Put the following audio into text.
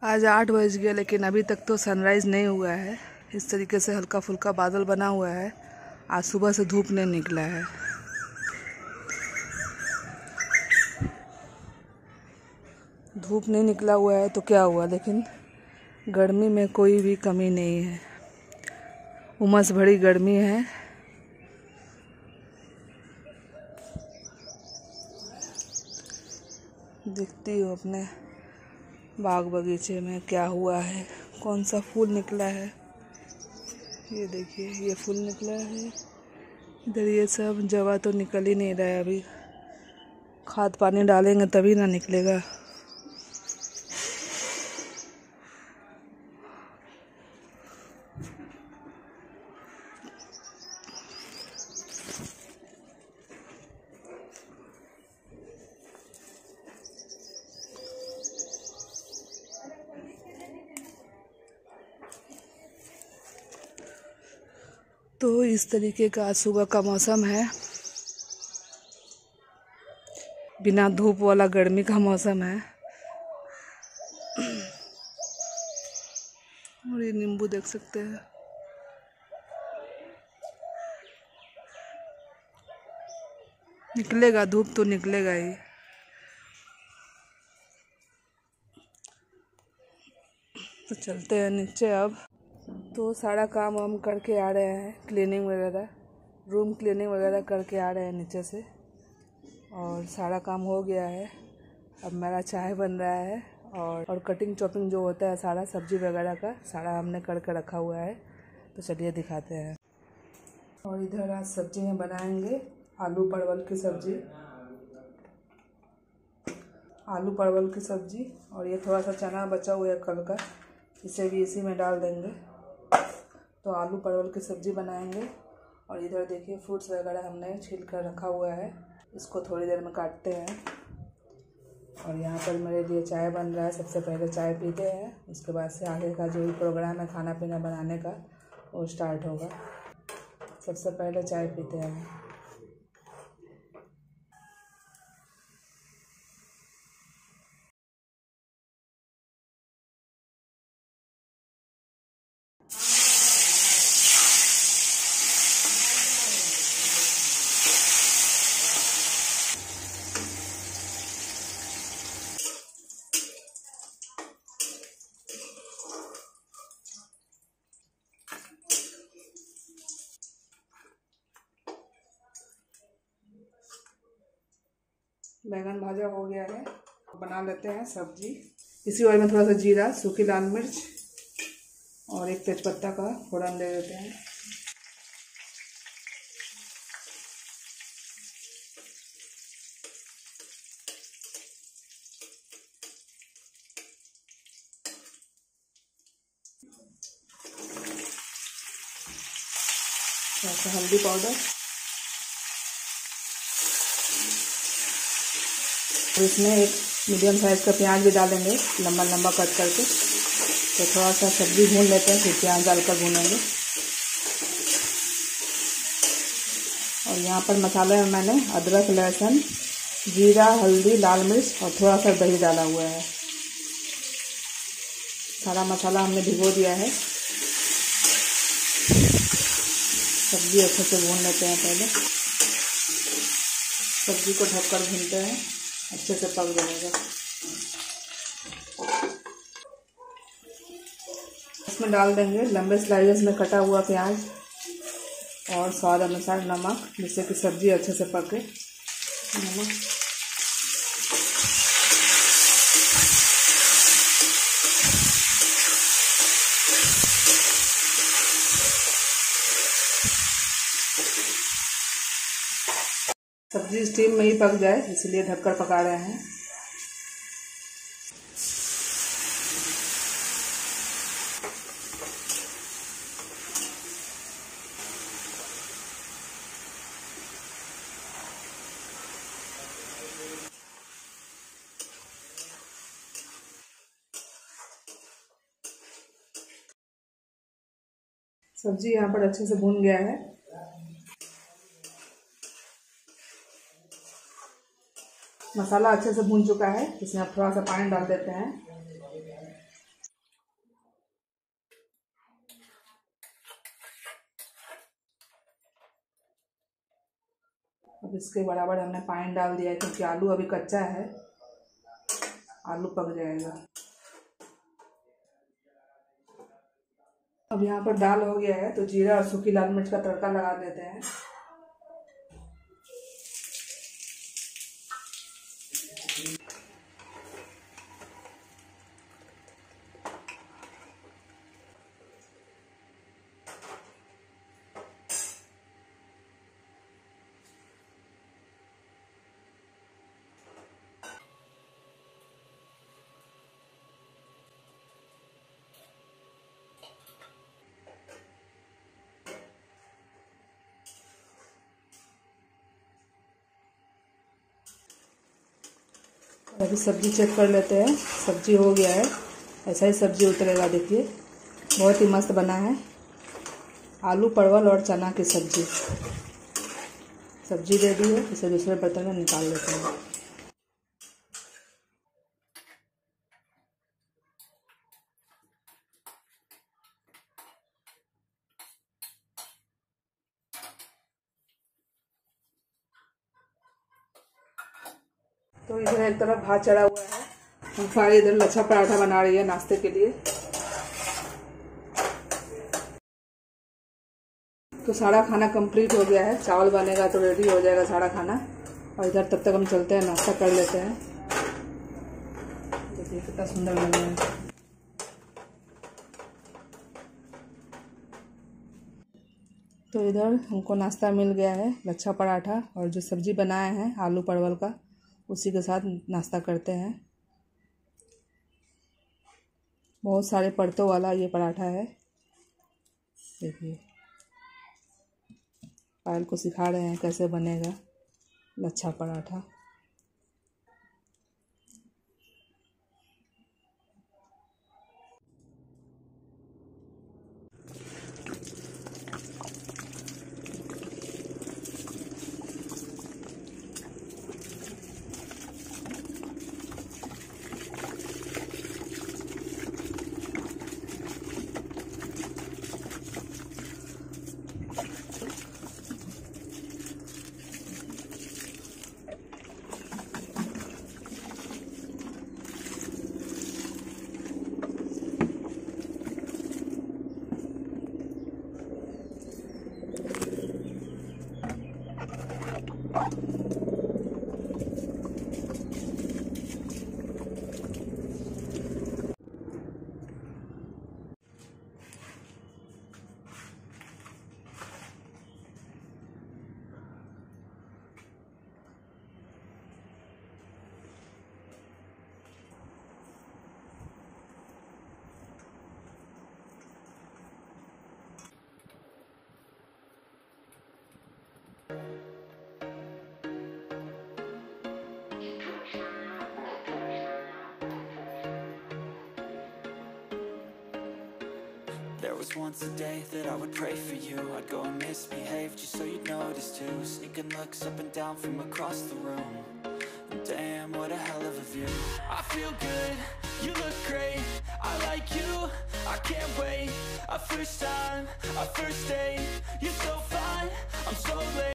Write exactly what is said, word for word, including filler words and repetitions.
आज आठ बज गया लेकिन अभी तक तो सनराइज़ नहीं हुआ है। इस तरीके से हल्का फुल्का बादल बना हुआ है। आज सुबह से धूप नहीं निकला है। धूप नहीं निकला हुआ है तो क्या हुआ, लेकिन गर्मी में कोई भी कमी नहीं है। उमस भरी गर्मी है। देखती हूँ अपने बाग बगीचे में क्या हुआ है, कौन सा फूल निकला है। ये देखिए, ये फूल निकला है। इधर ये सब जवा तो निकल ही नहीं रहा है। अभी खाद पानी डालेंगे तभी ना निकलेगा। तो इस तरीके का आज सुबह का मौसम है। बिना धूप वाला गर्मी का मौसम है। और ये नींबू देख सकते हैं। निकलेगा धूप तो निकलेगा ही। तो चलते हैं नीचे अब। तो सारा काम हम करके आ रहे हैं, क्लीनिंग वगैरह, रूम क्लीनिंग वगैरह करके आ रहे हैं नीचे से। और सारा काम हो गया है। अब मेरा चाय बन रहा है और और कटिंग चॉपिंग जो होता है सारा सब्जी वगैरह का सारा हमने करके रखा हुआ है। तो चलिए दिखाते हैं। और इधर आज सब्जी में बनाएंगे आलू परवल की सब्जी। आलू परवल की सब्जी। और ये थोड़ा सा चना बचा हुआ है कल का, इसे भी इसी में डाल देंगे। तो आलू परवल की सब्जी बनाएंगे। और इधर देखिए फ्रूट्स वगैरह हमने छील कर रखा हुआ है, इसको थोड़ी देर में काटते हैं। और यहाँ पर मेरे लिए चाय बन रहा है। सबसे पहले चाय पीते हैं, उसके बाद से आगे का जो भी प्रोग्राम है खाना पीना बनाने का वो स्टार्ट होगा। सबसे पहले चाय पीते हैं। बैगन भाजा हो गया है, बना लेते हैं सब्जी। इसी ऑयल में थोड़ा सा जीरा, सूखी लाल मिर्च और एक तेजपत्ता का फोड़न दे देते हैं। थोड़ा सा हल्दी पाउडर। और इसमें एक मीडियम साइज़ का प्याज भी डालेंगे लंबा लंबा कट करके। तो थोड़ा सा सब्जी भून लेते हैं, फिर प्याज डालकर भूनेंगे। और यहाँ पर मसाले में मैंने अदरक, लहसुन, जीरा, हल्दी, लाल मिर्च और थोड़ा सा दही डाला हुआ है। सारा मसाला हमने भिगो दिया है। सब्जी अच्छे से भून लेते हैं पहले। सब्जी को ढककर भूनते हैं, अच्छे से पक जाएगा। इसमें डाल देंगे लंबे स्लाइसेस में कटा हुआ प्याज और स्वाद अनुसार नमक, जिससे कि सब्जी अच्छे से पके। नमक, सब्जी स्टीम में ही पक जाए इसलिए ढककर पका रहे हैं। सब्जी यहाँ पर अच्छे से भून गया है। मसाला अच्छे से भून चुका है। इसमें अब थोड़ा सा पानी डाल देते हैं। अब इसके बराबर हमने पानी डाल दिया है क्योंकि आलू अभी कच्चा है, आलू पक जाएगा। अब यहाँ पर दाल हो गया है तो जीरा और सूखी लाल मिर्च का तड़का लगा देते हैं। अभी सब्जी चेक कर लेते हैं। सब्जी हो गया है, ऐसा ही सब्जी उतरेगा। देखिए बहुत ही मस्त बना है, आलू परवल और चना की सब्जी। सब्जी दे दी है, इसे दूसरे बर्तन में निकाल लेते हैं। तो इधर एक तरफ भात चढ़ा हुआ है, हम सारे इधर लच्छा पराठा बना रही है नाश्ते के लिए। तो सारा खाना कंप्लीट हो गया है, चावल बनेगा तो रेडी हो जाएगा सारा खाना। और इधर तब तक हम चलते हैं, नाश्ता कर लेते हैं। देखिए कितना सुंदर लग रहा है। तो इधर हमको नाश्ता मिल गया है, लच्छा पराठा और जो सब्जी बनाए हैं आलू परवल का, उसी के साथ नाश्ता करते हैं। बहुत सारे परतों वाला ये पराठा है। देखिए पायल को सिखा रहे हैं कैसे बनेगा lachha paratha. There was once a day that I would pray for you. I'd go and misbehave just so you'd notice too. Sneaking looks up and down from across the room. Damn, what a hell of a view. I feel good, you look great. I like you, I can't wait. A first time, a first date. You're so fine, I'm so late.